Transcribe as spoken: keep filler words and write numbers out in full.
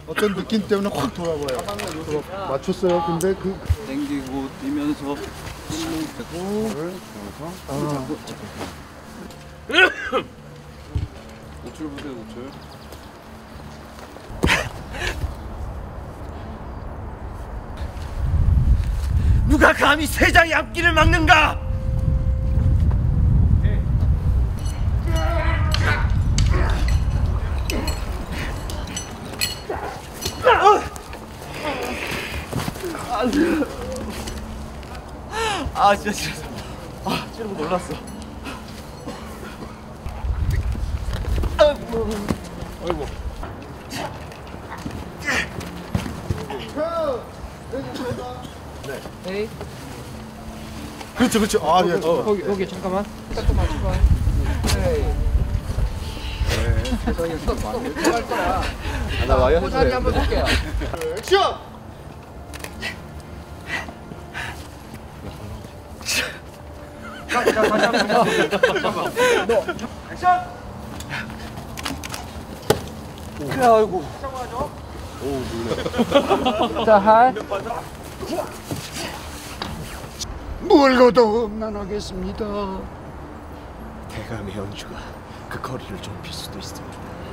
어떤 느낌 때문에 확 돌아봐요. 맞췄어요. 근데 그 당기고 뛰면서 되고 아. 우출 보세요. 우출. 누가 감히 세장의 앞길을 막는가? 아 진짜 찔렀어. 아 찌르고 놀랐어. 아이고. 아이고. 에이. 그렇죠, 그렇죠. 아, 예. 어, 거기 여기 잠깐만. 잠깐 맞춰봐. 에이. 네. 세상에 수업 많이 할 거야. 하나 와요. 자리 한번 볼게요. 액션! 자, 자, 다시 한번. 너. 액션. 그래 아이고. 오 놀래. 자, 하이. 물고도 험난하겠습니다. 대감의 연주가 그 거리를 좁힐 수도 있습니다.